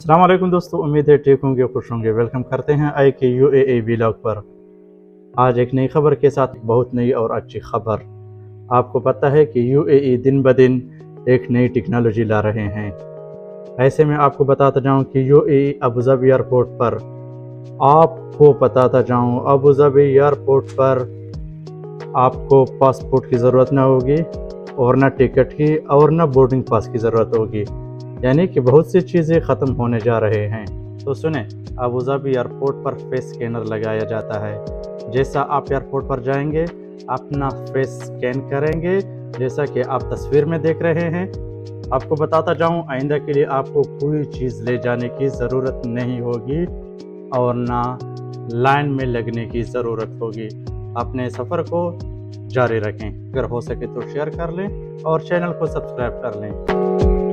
अस्सलाम वालेकुम दोस्तों, उम्मीद है ठीक होंगे, खुश होंगे। वेलकम करते हैं आई के यूएई व्लॉग पर। आज एक नई खबर के साथ, बहुत नई और अच्छी खबर। आपको पता है कि यूएई दिन ब दिन एक नई टेक्नोलॉजी ला रहे हैं। ऐसे में आपको बताता जाऊं कि यूएई अबू धाबी एयरपोर्ट पर आपको पासपोर्ट की ज़रूरत ना होगी और ना टिकट की और ना बोर्डिंग पास की ज़रूरत होगी। यानी कि बहुत सी चीज़ें ख़त्म होने जा रहे हैं। तो सुने, अबू धाबी एयरपोर्ट पर फेस स्कैनर लगाया जाता है। जैसा आप एयरपोर्ट पर जाएंगे, अपना फेस स्कैन करेंगे, जैसा कि आप तस्वीर में देख रहे हैं। आपको बताता जाऊं, आइंदा के लिए आपको कोई चीज़ ले जाने की ज़रूरत नहीं होगी और ना लाइन में लगने की ज़रूरत होगी। अपने सफ़र को जारी रखें। अगर हो सके तो शेयर कर लें और चैनल को सब्सक्राइब कर लें।